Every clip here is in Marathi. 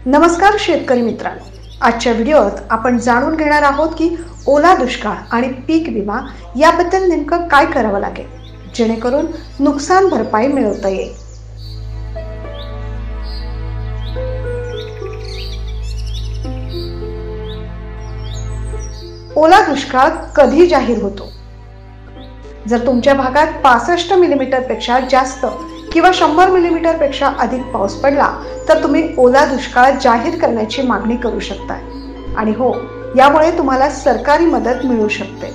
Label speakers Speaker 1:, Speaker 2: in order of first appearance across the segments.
Speaker 1: नमस्कार शेतकरी मित्रांनो, आजच्या व्हिडिओत आपण जाणून घेणार आहोत की ओला दुष्काळ आणि पीक विमा याबद्दल नेमकं काय करावं लागेल जेणेकरून नुकसान भरपाई मिळवता येईल। ओला दुष्काळ कधी जाहीर होतो? जर तुमच्या भागात 65 मिलीमीटर पेक्षा जास्त किंवा 100 मिलीमीटर पेक्षा अधिक पाऊस पडला तर तुम्ही ओला दुष्काळ जाहीर करण्याची मागणी करू शकता आणि हो, यामुळे तुम्हाला सरकारी मदत मिळू शकते।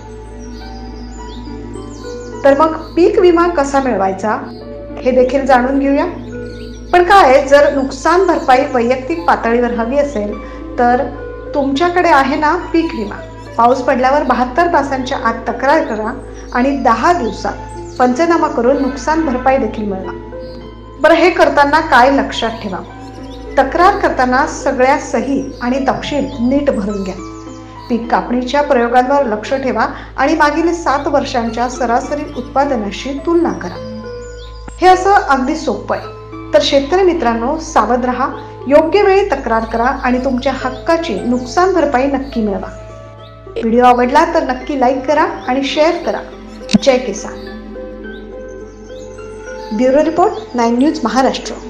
Speaker 1: तर मग पीक विमा कसा मिळवायचा हे देखील जाणून घेऊया। पण काय, जर नुकसान भरपाई वैयक्तिक पातळीवर हवी असेल तर तुमच्याकडे आहे ना पीक विमा। पाऊस पडल्यावर 72 तासांच्या आत तक्रार करा आणि 10 दिवसात पंचनामा करून नुकसान भरपाई देखील मिळवा। बरं, हे करताना काय लक्षात ठेवा? तक्रार करताना सगळ्या सही आणि तपशील नीट भरून घ्या। पीक कापणीच्या प्रयोगांवर लक्ष ठेवा आणि मागील 7 वर्षांच्या सरासरी उत्पादनाशी तुलना करा। हे असं अगदी सोपं आहे। तर शेतकरी मित्रांनो, सावध राहा, योग्य वेळी तक्रार करा आणि तुमच्या हक्काची नुकसान भरपाई नक्की मिळवा। व्हिडिओ आवडला तर नक्की लाईक करा आणि शेअर करा। जय किसान। Bureau report, 9 news Maharashtra.